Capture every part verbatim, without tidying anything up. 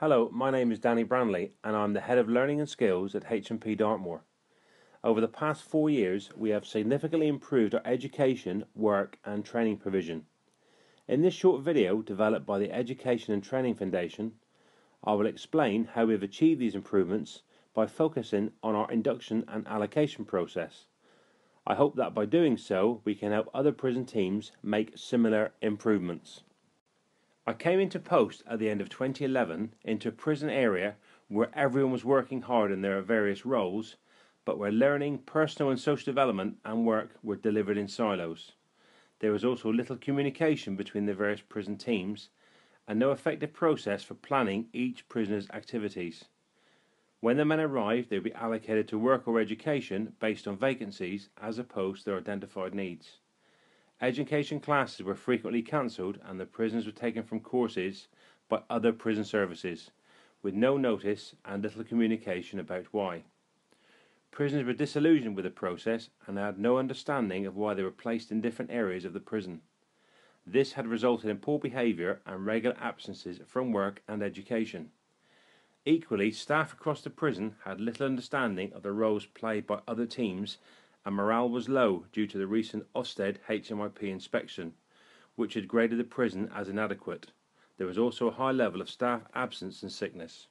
Hello, my name is Danny Branley and I'm the Head of Learning and Skills at H M P Dartmoor. Over the past four years we have significantly improved our education, work and training provision. In this short video developed by the Education and Training Foundation, I will explain how we have achieved these improvements by focusing on our induction and allocation process. I hope that by doing so we can help other prison teams make similar improvements. I came into post at the end of twenty eleven into a prison area where everyone was working hard in their various roles, but where learning, personal and social development and work were delivered in silos. There was also little communication between the various prison teams and no effective process for planning each prisoner's activities. When the men arrived, they would be allocated to work or education based on vacancies as opposed to their identified needs. Education classes were frequently cancelled and the prisoners were taken from courses by other prison services, with no notice and little communication about why. Prisoners were disillusioned with the process and had no understanding of why they were placed in different areas of the prison. This had resulted in poor behaviour and regular absences from work and education. Equally, staff across the prison had little understanding of the roles played by other teams, and morale was low due to the recent Ofsted H M P inspection, which had graded the prison as inadequate. There was also a high level of staff absence and sickness.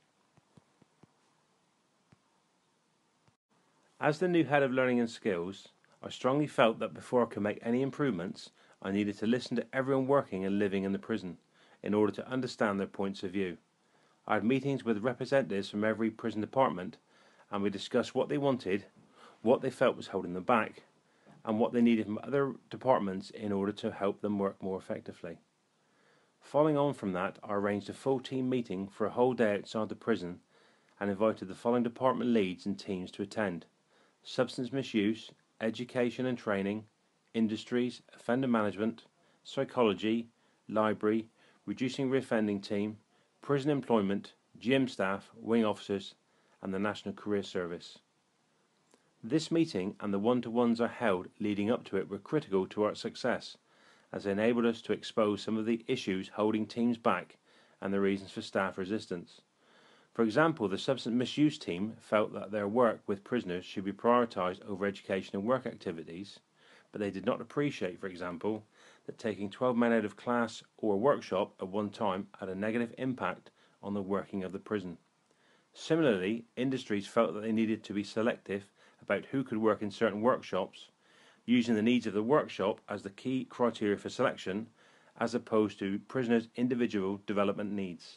As the new Head of Learning and Skills, I strongly felt that before I could make any improvements, I needed to listen to everyone working and living in the prison in order to understand their points of view. I had meetings with representatives from every prison department and we discussed what they wanted, what they felt was holding them back, and what they needed from other departments in order to help them work more effectively. Following on from that, I arranged a full team meeting for a whole day outside the prison and invited the following department leads and teams to attend: substance misuse, education and training, industries, offender management, psychology, library, reducing reoffending team, prison employment, G M staff, wing officers and the National Career Service. This meeting and the one-to-ones I held leading up to it were critical to our success, as they enabled us to expose some of the issues holding teams back and the reasons for staff resistance. For example, the substance misuse team felt that their work with prisoners should be prioritised over education and work activities, but they did not appreciate, for example, that taking twelve men out of class or a workshop at one time had a negative impact on the working of the prison. Similarly, industries felt that they needed to be selective about who could work in certain workshops, using the needs of the workshop as the key criteria for selection, as opposed to prisoners' individual development needs.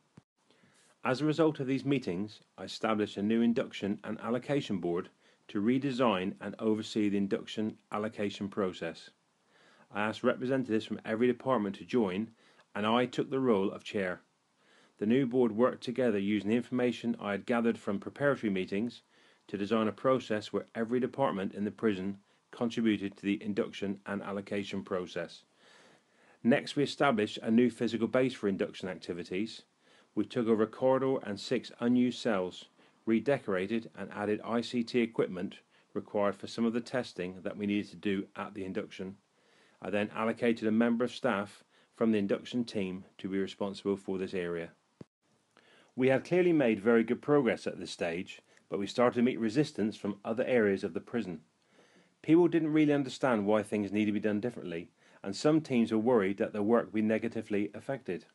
As a result of these meetings, I established a new induction and allocation board to redesign and oversee the induction allocation process. I asked representatives from every department to join, and I took the role of chair. The new board worked together using the information I had gathered from preparatory meetings to design a process where every department in the prison contributed to the induction and allocation process. Next, we established a new physical base for induction activities. We took over a corridor and six unused cells, redecorated and added I C T equipment required for some of the testing that we needed to do at the induction. I then allocated a member of staff from the induction team to be responsible for this area. We had clearly made very good progress at this stage, but we started to meet resistance from other areas of the prison. People didn't really understand why things needed to be done differently, and some teams were worried that their work would be negatively affected.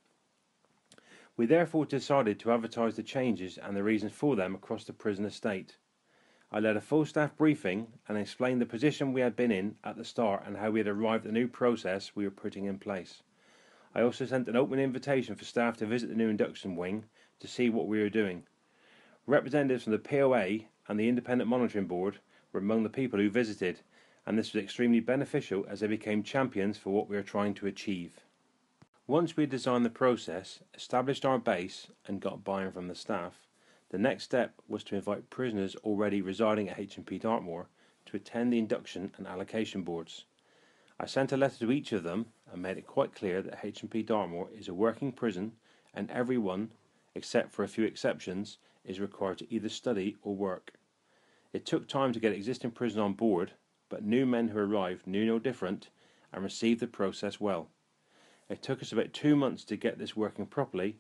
We therefore decided to advertise the changes and the reasons for them across the prison estate. I led a full staff briefing and explained the position we had been in at the start and how we had arrived at the new process we were putting in place. I also sent an open invitation for staff to visit the new induction wing to see what we were doing. Representatives from the P O A and the Independent Monitoring Board were among the people who visited, and this was extremely beneficial as they became champions for what we were trying to achieve. Once we had designed the process, established our base and got buy-in from the staff, the next step was to invite prisoners already residing at H M P Dartmoor to attend the induction and allocation boards. I sent a letter to each of them and made it quite clear that H M P Dartmoor is a working prison and everyone, except for a few exceptions, is required to either study or work. It took time to get existing prisoners on board, but new men who arrived knew no different and received the process well. It took us about two months to get this working properly,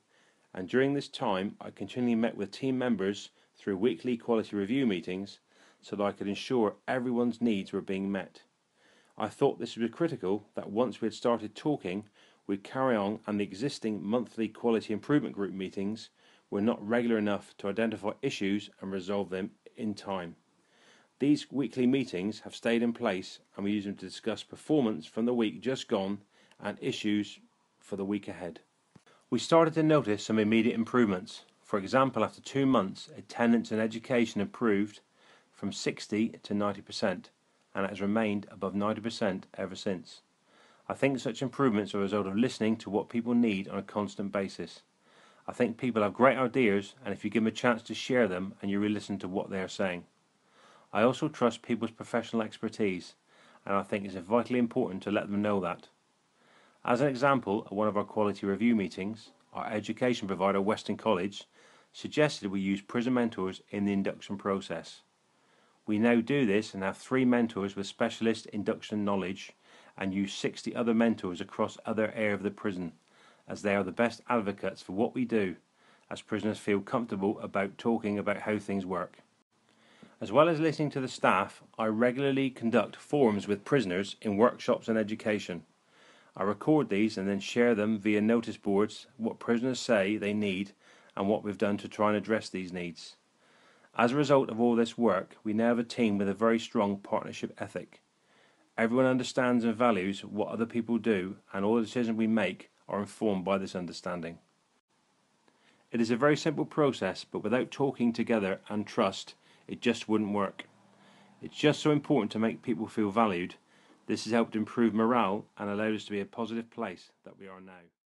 and during this time I continually met with team members through weekly quality review meetings so that I could ensure everyone's needs were being met. I thought this was critical that once we had started talking, we'd carry on, and the existing monthly quality improvement group meetings were not regular enough to identify issues and resolve them in time. These weekly meetings have stayed in place, and we use them to discuss performance from the week just gone and issues for the week ahead. We started to notice some immediate improvements. For example, after two months, attendance in education improved from sixty to ninety percent, and it has remained above ninety percent ever since. I think such improvements are a result of listening to what people need on a constant basis. I think people have great ideas, and if you give them a chance to share them and you really listen to what they are saying. I also trust people's professional expertise, and I think it's vitally important to let them know that. As an example, at one of our quality review meetings, our education provider, Western College, suggested we use prison mentors in the induction process. We now do this and have three mentors with specialist induction knowledge, and use sixty other mentors across other areas of the prison, as they are the best advocates for what we do, as prisoners feel comfortable about talking about how things work. As well as listening to the staff, I regularly conduct forums with prisoners in workshops and education. I record these and then share them via notice boards, what prisoners say they need and what we've done to try and address these needs. As a result of all this work, we now have a team with a very strong partnership ethic. Everyone understands and values what other people do, and all the decisions we make are informed by this understanding. It is a very simple process, but without talking together and trust, it just wouldn't work. It's just so important to make people feel valued. This has helped improve morale and allowed us to be a positive place that we are now.